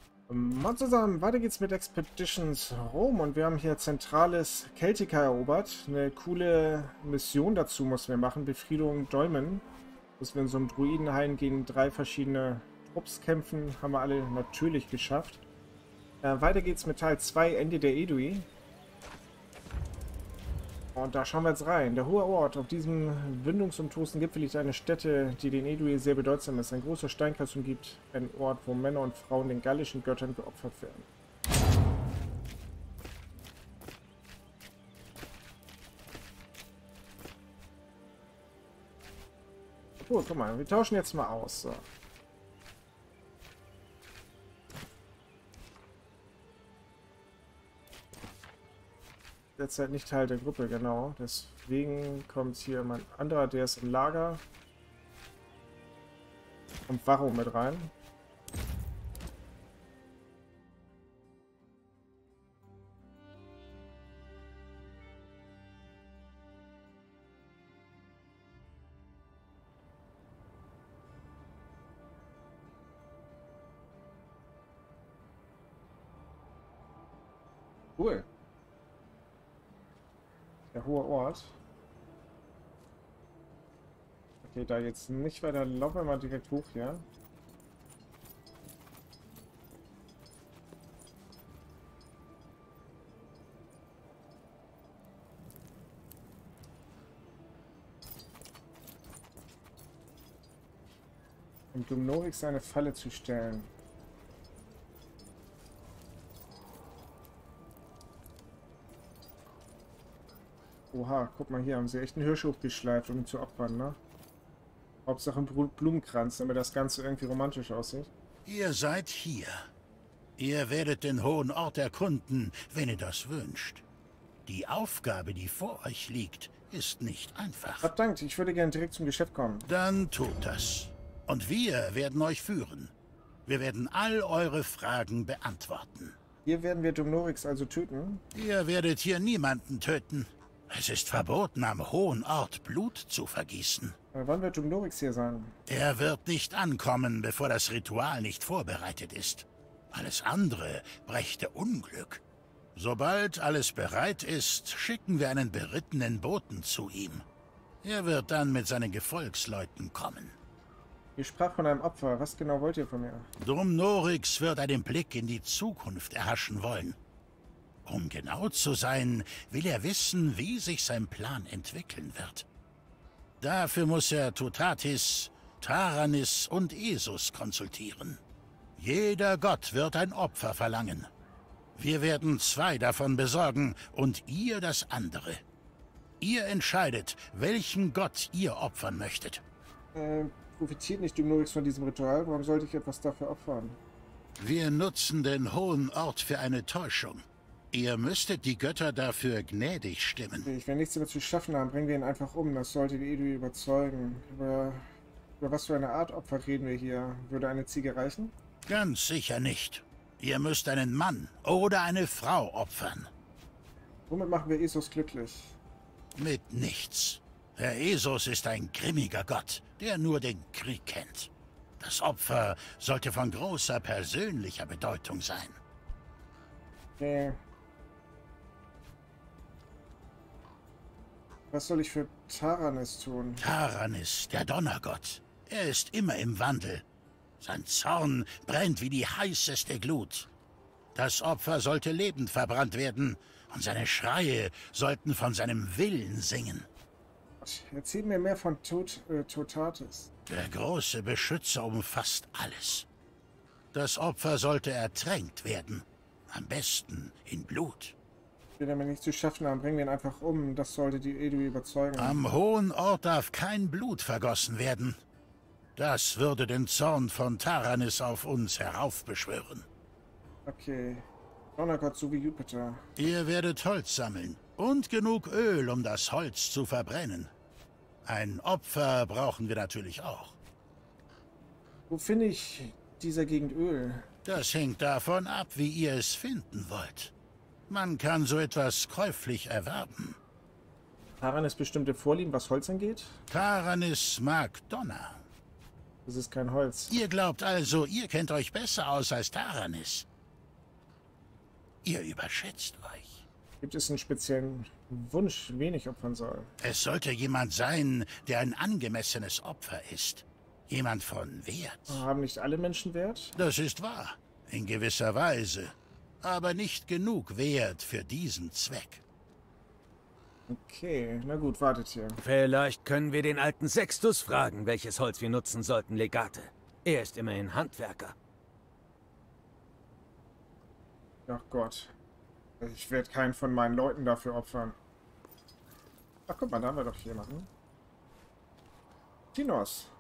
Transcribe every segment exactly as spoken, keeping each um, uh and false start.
Mal zusammen, weiter geht's mit Expeditions Rom und wir haben hier zentrales Keltica erobert. Eine coole Mission dazu müssen wir machen, Befriedung Dolmen. Müssen wir in so einem Druidenhain gegen drei verschiedene Trupps kämpfen, haben wir alle natürlich geschafft. Äh, weiter geht's mit Teil zwei, Ende der Aedui. Und da schauen wir jetzt rein. Der hohe Ort. Auf diesem windungsumtosten Gipfel liegt eine Stätte, die den Aedui sehr bedeutsam ist. Ein großer Steinkreis umgibt einen Ort, wo Männer und Frauen den gallischen Göttern geopfert werden. Cool, guck mal, wir tauschen jetzt mal aus. So. Derzeit nicht Teil der Gruppe, genau. Deswegen kommt hier mein anderer, der ist im Lager. Und Varro mit rein. Cool. Der hohe Ort. Okay, da jetzt nicht weiter laufen wir mal direkt hoch hier. Um Dumnorix eine Falle zu stellen. Oha, guck mal hier, haben sie echt einen Hirsch hochgeschleift, um ihn zu opfern, ne? Hauptsache ein Blumenkranz, damit das Ganze irgendwie romantisch aussieht. Ihr seid hier. Ihr werdet den hohen Ort erkunden, wenn ihr das wünscht. Die Aufgabe, die vor euch liegt, ist nicht einfach. Verdammt, ich würde gerne direkt zum Geschäft kommen. Dann tut das. Und wir werden euch führen. Wir werden all eure Fragen beantworten. Hier werden wir Dumnorix also töten. Ihr werdet hier niemanden töten. Es ist verboten, am hohen Ort Blut zu vergießen. Äh, wann wird Dumnorix hier sein? Er wird nicht ankommen, bevor das Ritual nicht vorbereitet ist. Alles andere brächte Unglück. Sobald alles bereit ist, schicken wir einen berittenen Boten zu ihm. Er wird dann mit seinen Gefolgsleuten kommen. Ihr sprach von einem Opfer. Was genau wollt ihr von mir? Dumnorix wird einen Blick in die Zukunft erhaschen wollen. Um genau zu sein, will er wissen, wie sich sein Plan entwickeln wird. Dafür muss er Totatis, Taranis und Esus konsultieren. Jeder Gott wird ein Opfer verlangen. Wir werden zwei davon besorgen und ihr das andere. Ihr entscheidet, welchen Gott ihr opfern möchtet. Äh, profitiert nicht Dumnorix von diesem Ritual? Warum sollte ich etwas dafür opfern? Wir nutzen den hohen Ort für eine Täuschung. Ihr müsstet die Götter dafür gnädig stimmen. Ich will nichts damit zu schaffen haben, bringen wir ihn einfach um. Das sollte die Aedui überzeugen. Über, über was für eine Art Opfer reden wir hier? Würde eine Ziege reichen? Ganz sicher nicht. Ihr müsst einen Mann oder eine Frau opfern. Womit machen wir Esos glücklich? Mit nichts. Der Esos ist ein grimmiger Gott, der nur den Krieg kennt. Das Opfer sollte von großer persönlicher Bedeutung sein. Okay. Was soll ich für Taranis tun? Taranis, der Donnergott. Er ist immer im Wandel. Sein Zorn brennt wie die heißeste Glut. Das Opfer sollte lebend verbrannt werden, und seine Schreie sollten von seinem Willen singen. Erzähl mir mehr von Tot, äh, Totatis. Der große Beschützer umfasst alles. Das Opfer sollte ertränkt werden. Am besten in Blut. Wir damit nichts zu schaffen haben, bringen wir ihn einfach um. Das sollte die Aedui überzeugen. Am hohen Ort darf kein Blut vergossen werden. Das würde den Zorn von Taranis auf uns heraufbeschwören. Okay. Donnergott so wie Jupiter. Ihr werdet Holz sammeln und genug Öl, um das Holz zu verbrennen. Ein Opfer brauchen wir natürlich auch. Wo finde ich dieser Gegend Öl? Das hängt davon ab, wie ihr es finden wollt. Man kann so etwas käuflich erwerben. Taranis bestimmte Vorlieben, was Holz angeht? Taranis mag Donner. Das ist kein Holz. Ihr glaubt also, ihr kennt euch besser aus als Taranis. Ihr überschätzt euch. Gibt es einen speziellen Wunsch, wen ich opfern soll? Es sollte jemand sein, der ein angemessenes Opfer ist. Jemand von Wert. Haben nicht alle Menschen Wert? Das ist wahr. In gewisser Weise. Aber nicht genug Wert für diesen Zweck. Okay, na gut, wartet hier. Vielleicht können wir den alten Sextus fragen, welches Holz wir nutzen sollten, Legate. Er ist immerhin Handwerker. Ach Gott. Ich werde keinen von meinen Leuten dafür opfern. Ach, guck mal, da haben wir doch jemanden. Tinos.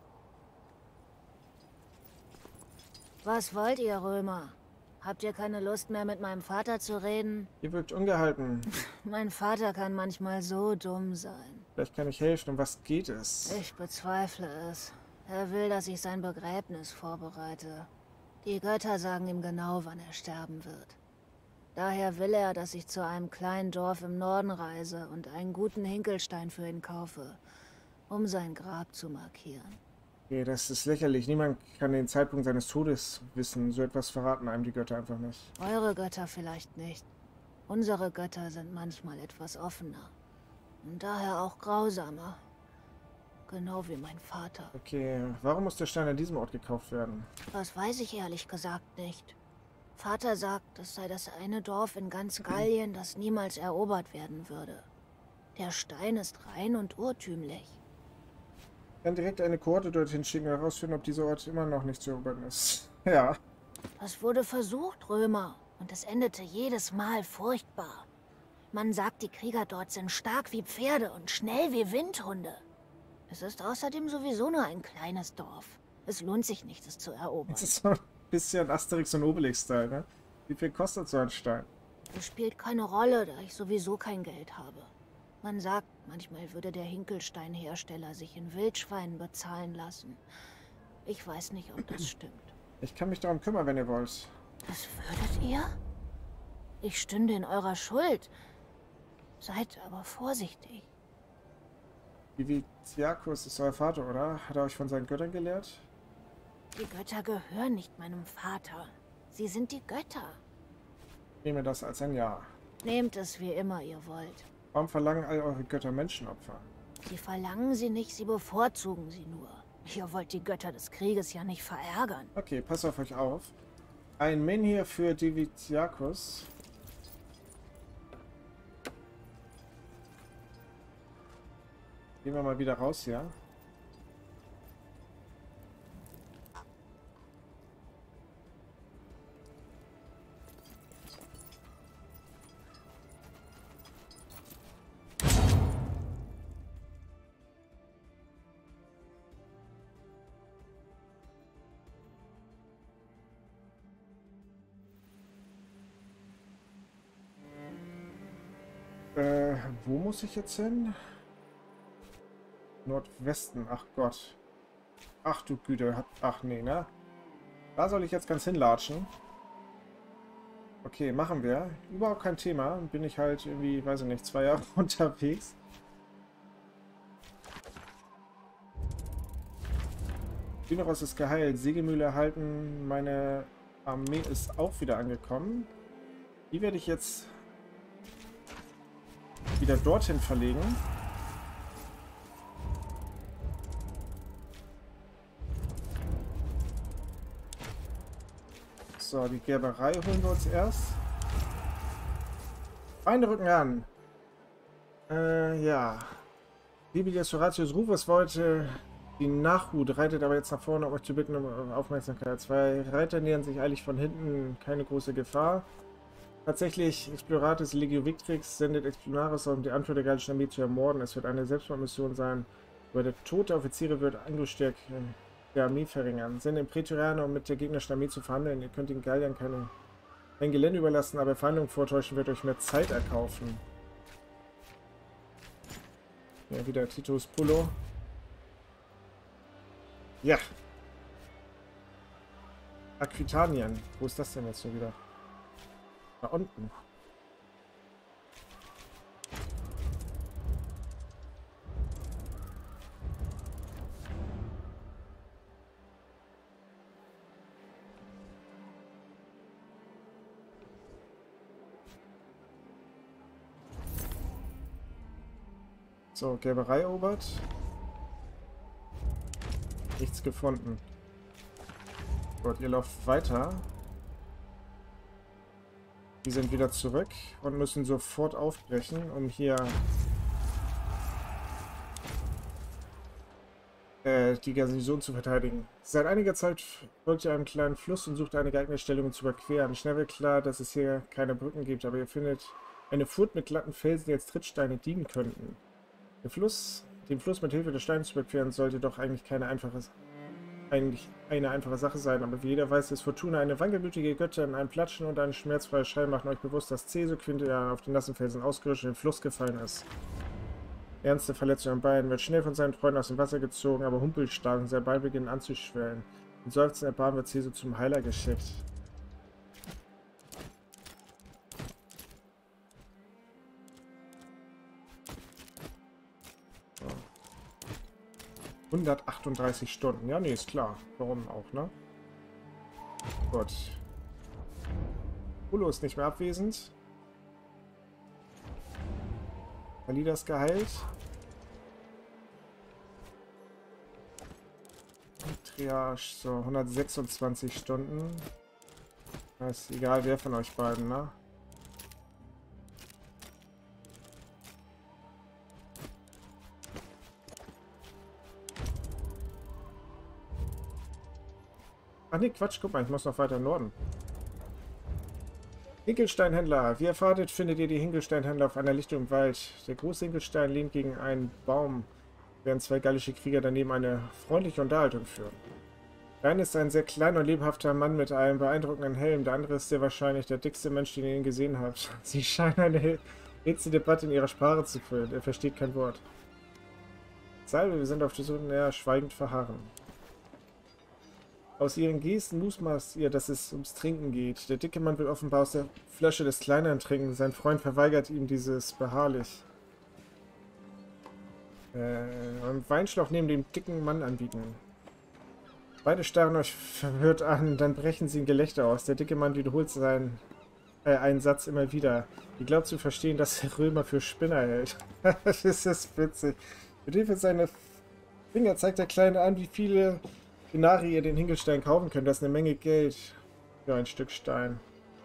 Was wollt ihr, Römer? Habt ihr keine Lust mehr, mit meinem Vater zu reden? Ihr wirkt ungehalten. Mein Vater kann manchmal so dumm sein. Vielleicht kann ich helfen. Um was geht es? Ich bezweifle es. Er will, dass ich sein Begräbnis vorbereite. Die Götter sagen ihm genau, wann er sterben wird. Daher will er, dass ich zu einem kleinen Dorf im Norden reise und einen guten Hinkelstein für ihn kaufe, um sein Grab zu markieren. Okay, das ist lächerlich. Niemand kann den Zeitpunkt seines Todes wissen. So etwas verraten einem die Götter einfach nicht. Eure Götter vielleicht nicht. Unsere Götter sind manchmal etwas offener. Und daher auch grausamer. Genau wie mein Vater. Okay, warum muss der Stein an diesem Ort gekauft werden? Das weiß ich ehrlich gesagt nicht. Vater sagt, es sei das eine Dorf in ganz Gallien, das niemals erobert werden würde. Der Stein ist rein und urtümlich. Ich kann direkt eine Kohorte dorthin schicken und herausfinden, ob dieser Ort immer noch nicht zu erobern ist. Ja. Das wurde versucht, Römer, und es endete jedes Mal furchtbar. Man sagt, die Krieger dort sind stark wie Pferde und schnell wie Windhunde. Es ist außerdem sowieso nur ein kleines Dorf. Es lohnt sich nicht, es zu erobern. Das ist so ein bisschen Asterix und Obelix-Style, ne? Wie viel kostet so ein Stein? Es spielt keine Rolle, da ich sowieso kein Geld habe. Man sagt, manchmal würde der Hinkelsteinhersteller sich in Wildschweinen bezahlen lassen. Ich weiß nicht, ob das stimmt. Ich kann mich darum kümmern, wenn ihr wollt. Das würdet ihr? Ich stünde in eurer Schuld. Seid aber vorsichtig. Divitiacus ist euer Vater, oder? Hat er euch von seinen Göttern gelehrt? Die Götter gehören nicht meinem Vater. Sie sind die Götter. Ich nehme das als ein Ja. Nehmt es, wie immer ihr wollt. Warum verlangen all eure Götter Menschenopfer? Sie verlangen sie nicht, sie bevorzugen sie nur. Ihr wollt die Götter des Krieges ja nicht verärgern. Okay, passt auf euch auf. Ein Menhir für Divitiacus. Gehen wir mal wieder raus hier. Äh, wo muss ich jetzt hin? Nordwesten, ach Gott. Ach du Güte, hat, ach nee, ne? Da soll ich jetzt ganz hinlatschen. Okay, machen wir. Überhaupt kein Thema. Bin ich halt irgendwie, weiß ich nicht, zwei Jahre unterwegs. Dineros ist geheilt. Sägemühle erhalten. Meine Armee ist auch wieder angekommen. Die werde ich jetzt wieder dorthin verlegen. So, die Gerberei holen wir uns erst. Feinde rücken an. Äh, ja. Libilius Horatius Rufus wollte die Nachhut, reitet aber jetzt nach vorne, um euch zu bitten um Aufmerksamkeit. Zwei Reiter nähern sich eilig von hinten, keine große Gefahr. Tatsächlich, Exploratus Legio Victrix sendet Exploraris, um die Anführer der gallischen Armee zu ermorden. Es wird eine Selbstmordmission sein, weil der Tod der Offiziere wird Angriffsstärke der Armee verringern. Sende Prätorianer, um mit der gegnerischen Armee zu verhandeln. Ihr könnt den Galliern keine, kein Gelände überlassen, aber Verhandlungen vortäuschen wird euch mehr Zeit erkaufen. Ja, wieder Titus Pullo. Ja. Aquitanien. Wo ist das denn jetzt schon wieder? Da unten. So, Gerberei erobert. Nichts gefunden. Gut, ihr lauft weiter. Die sind wieder zurück und müssen sofort aufbrechen, um hier äh, die Garnison zu verteidigen. Seit einiger Zeit folgt ihr einem kleinen Fluss und sucht eine geeignete Stellung, um zu überqueren. Schnell wird klar, dass es hier keine Brücken gibt, aber ihr findet eine Furt mit glatten Felsen, die als Trittsteine dienen könnten. Der Fluss, den Fluss mit Hilfe der Steine zu überqueren, sollte doch eigentlich keine einfache, eigentlich eine einfache Sache sein, aber wie jeder weiß, ist Fortuna eine wankelmütige Göttin. Ein Platschen und ein schmerzfreier Schrei machen euch bewusst, dass Ceso-Quintia auf den nassen Felsen ausgerutscht und in den Fluss gefallen ist. Ernste Verletzung am Bein, wird schnell von seinen Freunden aus dem Wasser gezogen, aber humpelt stark und sein Bein beginnt anzuschwellen. Mit Seufzen erbarmen wird Ceso zum Heiler geschickt. hundertachtunddreißig Stunden. Ja, nee, ist klar. Warum auch, ne? Gut. Ulo ist nicht mehr abwesend. Alida ist geheilt. Triage, so hundertsechsundzwanzig Stunden. Das ist egal, wer von euch beiden, ne? Ach nee, Quatsch, guck mal, ich muss noch weiter im Norden. Hinkelsteinhändler. Wie erwartet findet ihr die Hinkelsteinhändler auf einer Lichtung im Wald. Der große Hinkelstein lehnt gegen einen Baum, während zwei gallische Krieger daneben eine freundliche Unterhaltung führen. Der eine ist ein sehr kleiner und lebhafter Mann mit einem beeindruckenden Helm, der andere ist sehr wahrscheinlich der dickste Mensch, den ihr ihn gesehen habt. Sie scheinen eine hitze Debatte in ihrer Sprache zu führen. Er versteht kein Wort. Salve, wir sind auf der Suche, naja, schweigend verharren. Aus ihren Gesten mutmaßt ihr, dass es ums Trinken geht. Der dicke Mann will offenbar aus der Flasche des Kleineren trinken. Sein Freund verweigert ihm dieses beharrlich. Äh, einen Weinschlauch neben dem dicken Mann anbieten. Beide starren euch verwirrt an, dann brechen sie in Gelächter aus. Der dicke Mann wiederholt seinen, äh, einen Satz immer wieder. Ihr glaubt zu verstehen, dass der Römer für Spinner hält. Das ist witzig. Mit Hilfe seiner Finger zeigt der Kleine an, wie viele Denari ihr den Hinkelstein kaufen könnt. Das ist eine Menge Geld für ein Stück Stein.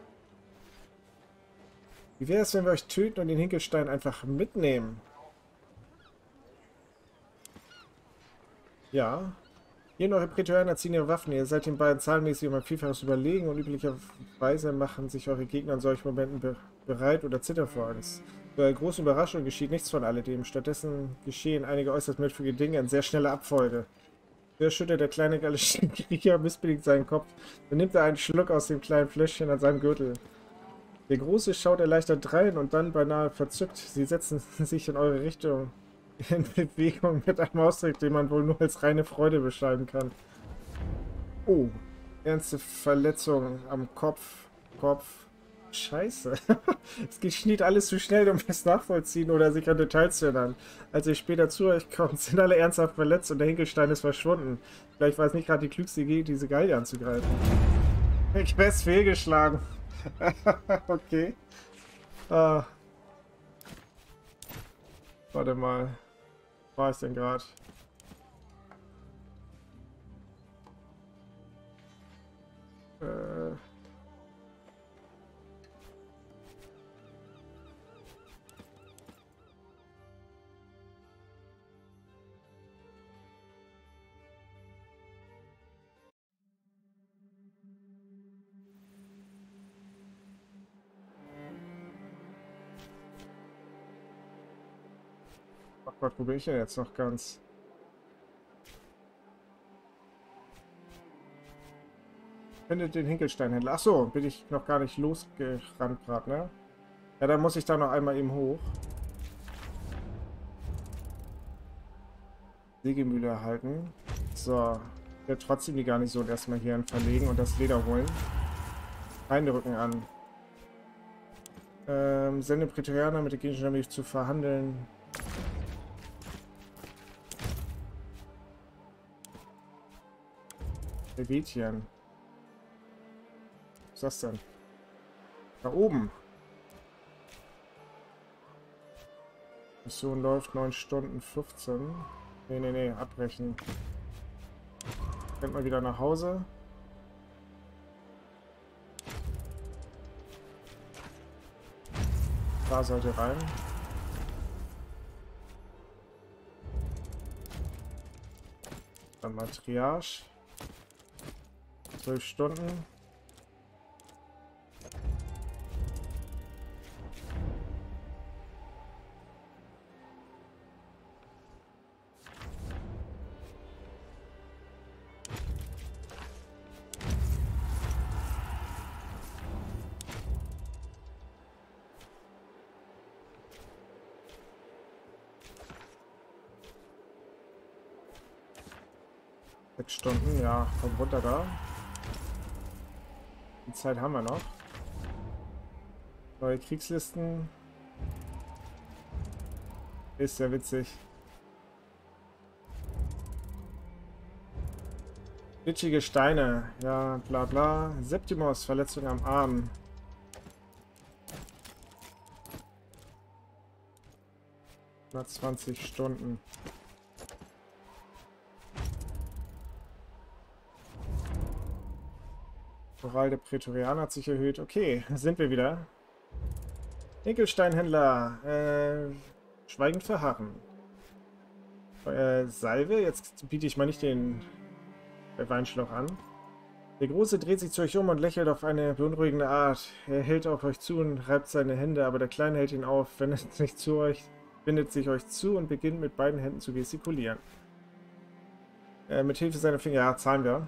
Wie wäre es, wenn wir euch töten und den Hinkelstein einfach mitnehmen? Ja. Ihr und eure Prätorianer ziehen ihre Waffen. Ihr seid den beiden zahlenmäßig um ein Vielfaches überlegen und üblicherweise machen sich eure Gegner in solchen Momenten be bereit oder zittern vor Angst. Zu eurer großen Überraschung geschieht nichts von alledem. Stattdessen geschehen einige äußerst merkwürdige Dinge in sehr schneller Abfolge. Wer schüttelt der kleine gallische Krieger missbilligt seinen Kopf. Dann nimmt er einen Schluck aus dem kleinen Fläschchen an seinem Gürtel. Der Große schaut erleichtert drein und dann beinahe verzückt. Sie setzen sich in eure Richtung in Bewegung mit einem Ausdruck, den man wohl nur als reine Freude beschreiben kann. Oh, ernste Verletzung am Kopf. Kopf. Scheiße. Es geschieht alles zu schnell, um es nachvollziehen oder sich an Details zu erinnern. Als ihr später zu euch kommt, sind alle ernsthaft verletzt und der Hinkelstein ist verschwunden. Vielleicht war es nicht gerade die klügste Idee, diese Gallier anzugreifen. Quest fehlgeschlagen. Okay. Ah. Warte mal. Wo war ich denn gerade? Äh... Ach Gott, wo bin ich denn jetzt noch ganz? Findet den Hinkelsteinhändler. Ach so, bin ich noch gar nicht losgerannt gerade, ne? Ja, dann muss ich da noch einmal eben hoch. Sägemühle erhalten. So, ich werde trotzdem die Garnison erstmal hier verlegen und das Leder holen. Rücken an. Ähm, sende Prätorianer mit der gegnerischen Armee zu verhandeln. Helvetien. Was ist das denn? Da oben. Mission läuft neun Stunden fünfzehn. Nee, nee, nee, abbrechen. Rennt mal wieder nach Hause. Da sollt ihr rein. Dann mal Triage. zwölf Stunden. Sechs Stunden, ja, komm runter da. Die Zeit haben wir noch. Neue Kriegslisten. Ist ja witzig. Glitschige Steine, ja, bla bla. Septimos, Verletzung am Arm. hundertzwanzig Stunden. Moral der Prätorianer hat sich erhöht. Okay, sind wir wieder. Nickelsteinhändler. Äh, schweigend verharren. Äh, Salve. Jetzt biete ich mal nicht den Weinschlauch an. Der Große dreht sich zu euch um und lächelt auf eine beunruhigende Art. Er hält auf euch zu und reibt seine Hände, aber der Kleine hält ihn auf, wendet sich zu euch, wendet sich euch zu und beginnt mit beiden Händen zu gestikulieren. Äh, mit Hilfe seiner Finger, ja, zahlen wir.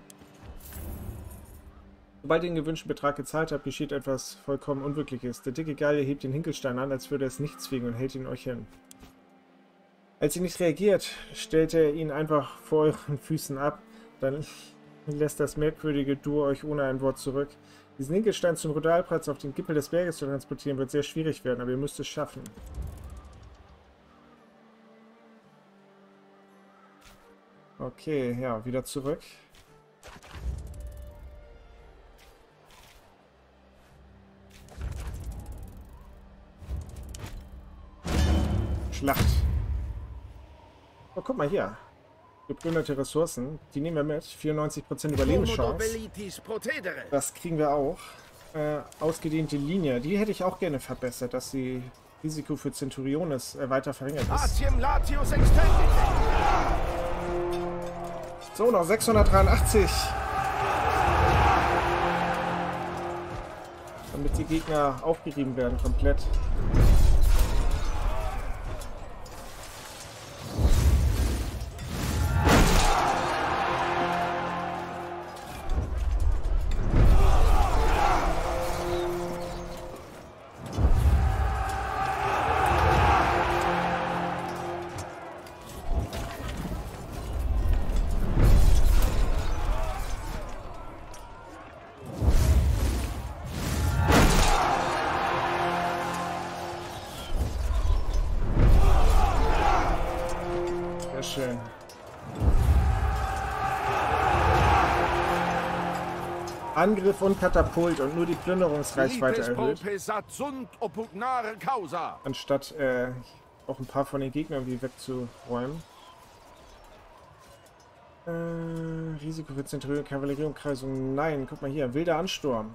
Sobald ihr den gewünschten Betrag gezahlt habt, geschieht etwas vollkommen Unwirkliches. Der dicke Gallier hebt den Hinkelstein an, als würde es nichts wiegen und hält ihn euch hin. Als ihr nicht reagiert, stellt er ihn einfach vor euren Füßen ab. Dann lässt das merkwürdige Duo euch ohne ein Wort zurück. Diesen Hinkelstein zum Rudalplatz auf den Gipfel des Berges zu transportieren, wird sehr schwierig werden, aber ihr müsst es schaffen. Okay, ja, wieder zurück. Schlacht. Oh, guck mal hier. Geplünderte Ressourcen. Die nehmen wir mit. vierundneunzig Prozent Überlebenschance. Das kriegen wir auch. Äh, ausgedehnte Linie. Die hätte ich auch gerne verbessert, dass die Risiko für Centuriones äh, weiter verringert ist. So, noch sechshundertdreiundachtzig. Damit die Gegner aufgerieben werden komplett. Schön. Angriff und Katapult und nur die Plünderungsreichweite erhöht. Anstatt äh, auch ein paar von den Gegnern irgendwie wegzuräumen. Äh, Risiko für Zentrale, Kavallerie und Kreisung. Nein, guck mal hier. Wilder Ansturm.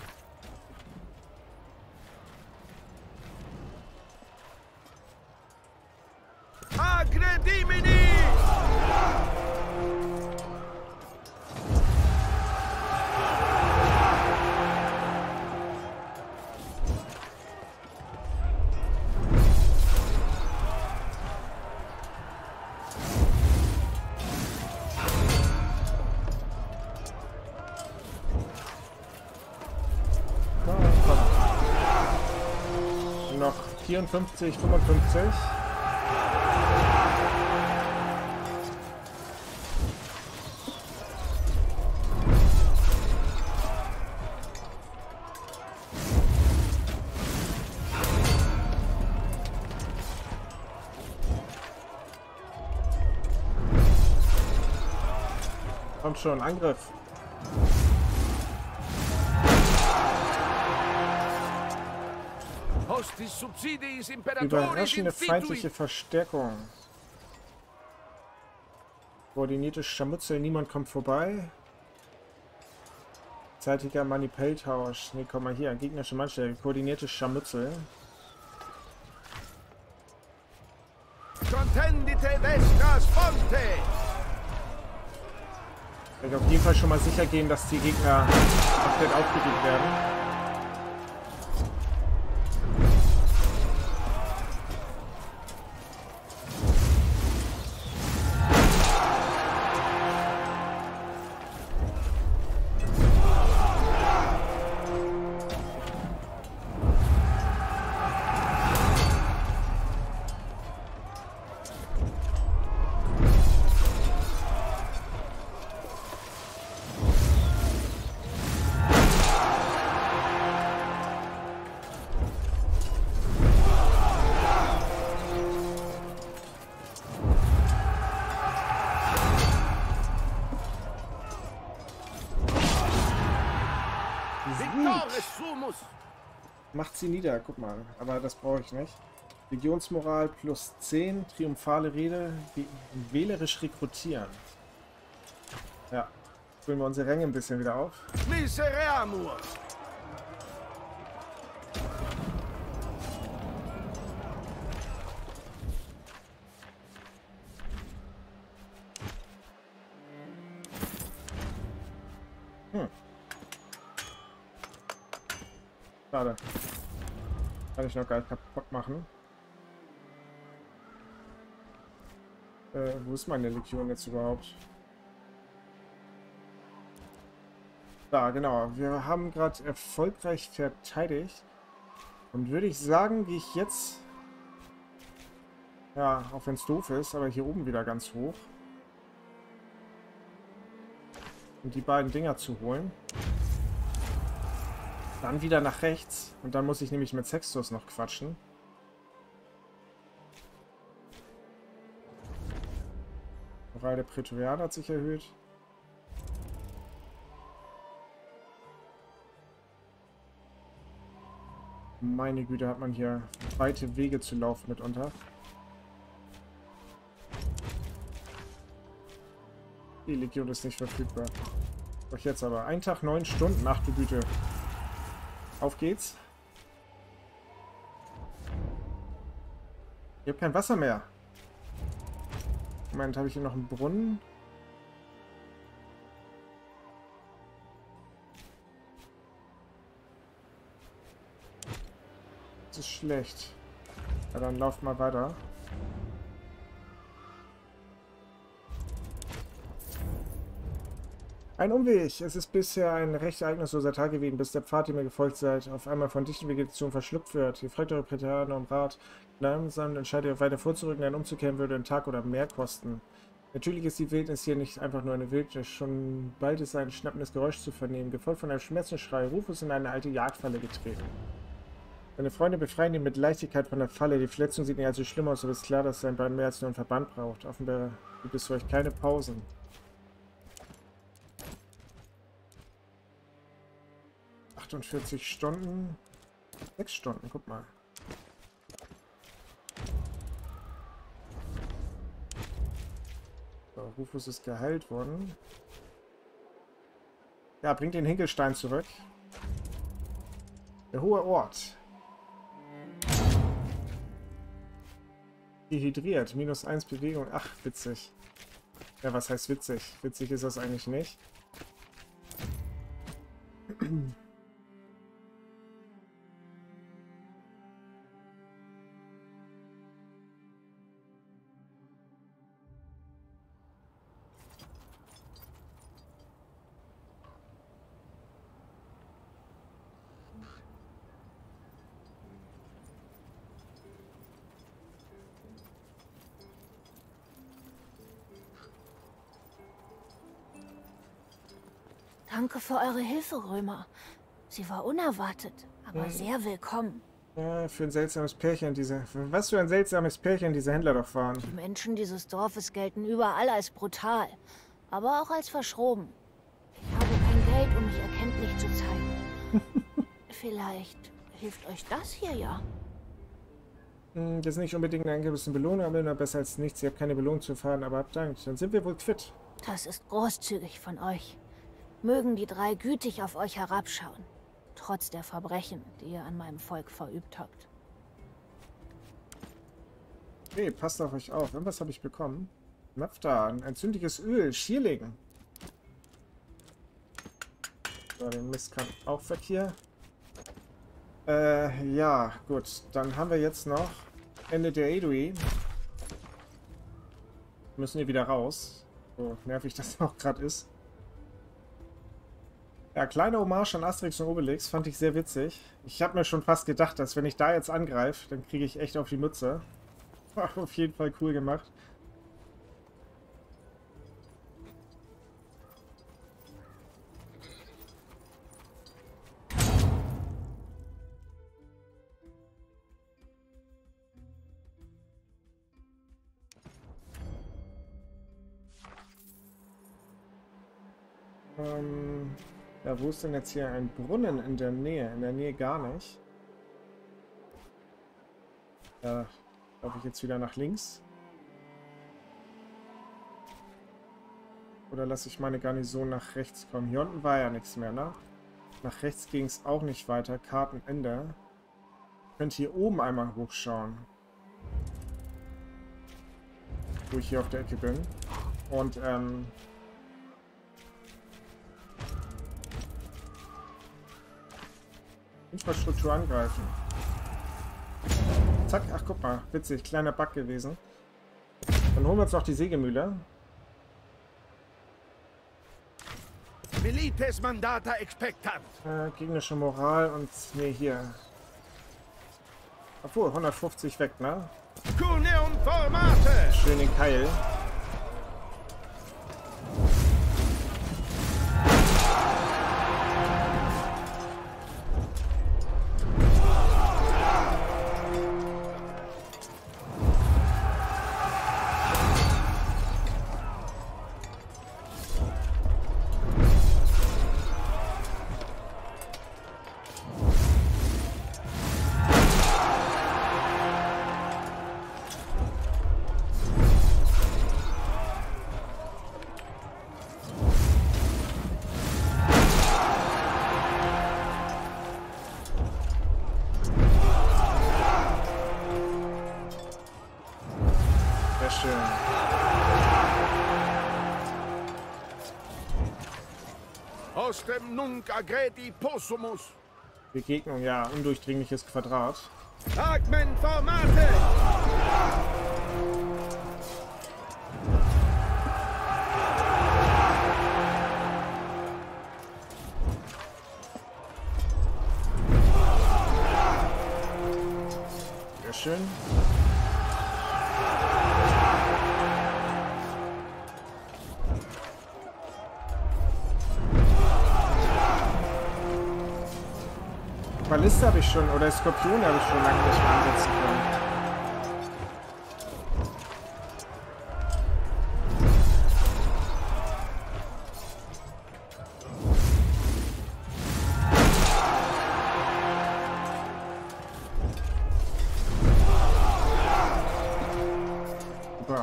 Noch vierundfünfzig, fünfundfünfzig. Kommt schon, Angriff. justis subsidiis imperatoris Überraschende infinituit. feindliche Verstärkung. Koordinierte Scharmützel, niemand kommt vorbei. Zeitiger Manipeltausch. Ne, komm mal hier. Gegnerische Mannstärke. Koordinierte Scharmützel. Contendite vestras fonte. Ich werde auf jeden Fall schon mal sicher gehen, dass die Gegner komplett aufgedeckt werden. Macht sie nieder, guck mal. Aber das brauche ich nicht. Legionsmoral plus zehn, triumphale Rede, wählerisch rekrutieren. Ja, füllen wir unsere Ränge ein bisschen wieder auf. Misereamur. Hm. Schade. Kann ich noch gar nicht kaputt machen. Äh, wo ist meine Legion jetzt überhaupt? Da, genau. Wir haben gerade erfolgreich verteidigt. Und würde ich sagen, gehe ich jetzt... Ja, auch wenn es doof ist, aber hier oben wieder ganz hoch. Um die beiden Dinger zu holen. Dann wieder nach rechts. Und dann muss ich nämlich mit Sextus noch quatschen. Moral der Prätorianer hat sich erhöht. Meine Güte, hat man hier weite Wege zu laufen mitunter. Die Legion ist nicht verfügbar. Doch jetzt aber. Ein Tag, neun Stunden. Ach du Güte. Auf geht's. Ich habe kein Wasser mehr. Moment, habe ich hier noch einen Brunnen? Das ist schlecht. Ja, dann lauft mal weiter. Ein Umweg. Es ist bisher ein recht ereignisloser Tag gewesen, bis der Pfad, dem ihr gefolgt seid, auf einmal von dichten Vegetation verschluckt wird. Ihr fragt eure Prätorianer um Rat. Langsam entscheidet ihr weiter vorzurücken, denn umzukehren würde einen Tag oder mehr kosten. Natürlich ist die Wildnis hier nicht einfach nur eine Wildnis. Schon bald ist ein schnappendes Geräusch zu vernehmen, gefolgt von einem Schmerzensschrei. Rufus in eine alte Jagdfalle getreten. Seine Freunde befreien ihn mit Leichtigkeit von der Falle. Die Verletzung sieht nicht allzu schlimm aus, aber es ist klar, dass sein Bein mehr als nur einen Verband braucht. Offenbar gibt es für euch keine Pausen. achtundvierzig Stunden. sechs Stunden, guck mal. So, Rufus ist geheilt worden. Ja, bringt den Hinkelstein zurück. Der hohe Ort. Dehydriert. Minus eins Bewegung. Ach, witzig. Ja, was heißt witzig? Witzig ist das eigentlich nicht. Danke für eure Hilfe, Römer. Sie war unerwartet, aber ja. sehr willkommen. Ja, für ein seltsames Pärchen, diese... Was für ein seltsames Pärchen diese Händler doch waren. Die Menschen dieses Dorfes gelten überall als brutal, aber auch als verschroben. Ich habe kein Geld, um mich erkenntlich zu zeigen. Vielleicht hilft euch das hier ja. Hm, das ist nicht unbedingt eine angemessene Belohnung, aber immer besser als nichts. Ihr habt keine Belohnung zu erfahren, aber habt Dank. Dann sind wir wohl quitt. Das ist großzügig von euch. Mögen die drei gütig auf euch herabschauen. Trotz der Verbrechen, die ihr an meinem Volk verübt habt. Okay, passt auf euch auf. Irgendwas habe ich bekommen. Naphtha, ein entzündliches Öl, Schierling. So, den Mist kann auch weg hier. Äh, ja, gut. Dann haben wir jetzt noch Ende der Eidui. Müssen hier wieder raus. So nervig das auch gerade ist. Ja, kleine Hommage an Asterix und Obelix, fand ich sehr witzig. Ich habe mir schon fast gedacht, dass wenn ich da jetzt angreife, dann kriege ich echt auf die Mütze. War auf jeden Fall cool gemacht. Ähm, ja, wo ist denn jetzt hier ein Brunnen in der Nähe? In der Nähe gar nicht. Da laufe ich jetzt wieder nach links. Oder lasse ich meine Garnison nach rechts kommen? Hier unten war ja nichts mehr, ne? Nach rechts ging es auch nicht weiter. Kartenende. Ich könnte hier oben einmal hochschauen. Wo ich hier auf der Ecke bin. Und, ähm... Infrastruktur angreifen. Zack, ach guck mal, witzig, kleiner Bug gewesen. Dann holen wir uns noch die Sägemühle. Milites mandata expectant. Äh, gegnerische Moral und, nee, hier. Obwohl, hundertfünfzig weg, ne? Cuneum formate. Schön den Keil. Ostem nunc agredi possumus. Begegnung, ja, undurchdringliches Quadrat. Agmen formate. Sehr schön. Balliste habe ich schon, oder Skorpion habe ich schon lange nicht mehr ansetzen können. Super.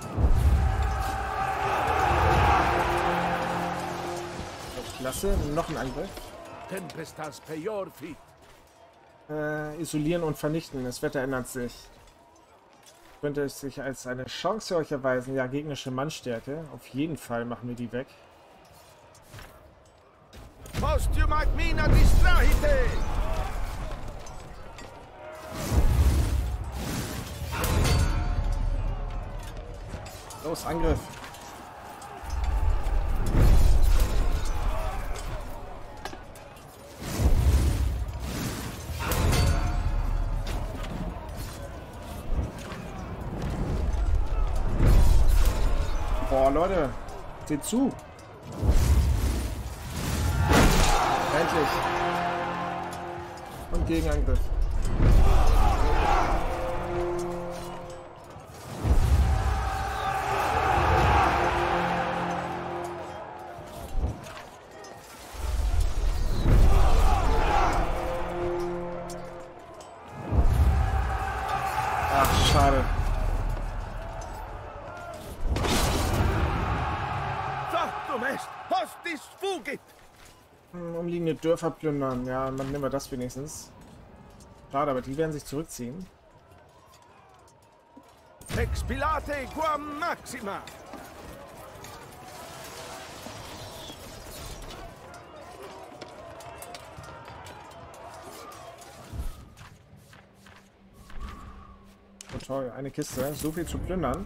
Klasse, noch ein Angriff. Tempestas peior fit. Äh, isolieren und vernichten. Das Wetter ändert sich. Könnte es sich als eine Chance für euch erweisen. Ja, gegnerische Mannstärke. Auf jeden Fall machen wir die weg. Postium agmina distrahite. Los, Angriff. Boah, Leute, seht zu. Endlich. Und Gegenangriff. Umliegende Dörfer plündern. Ja, dann nehmen wir das wenigstens. Schade, aber die werden sich zurückziehen. Expilate quam maxima! Oh toll, eine Kiste. So viel zu plündern.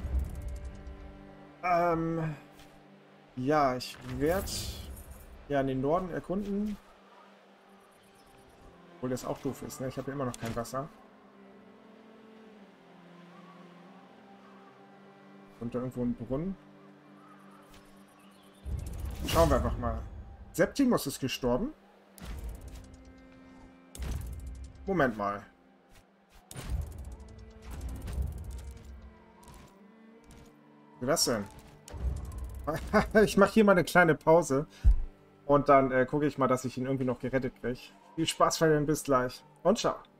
Ähm... Ja, ich werde ja in den Norden erkunden. Obwohl das auch doof ist, ne? Ich habe ja immer noch kein Wasser. Und da irgendwo ein Brunnen. Schauen wir einfach mal. Septimus ist gestorben. Moment mal. Wie das denn? Ich mache hier mal eine kleine Pause. Und dann äh, gucke ich mal, dass ich ihn irgendwie noch gerettet kriege. Viel Spaß, Freunde, bis gleich. Und ciao.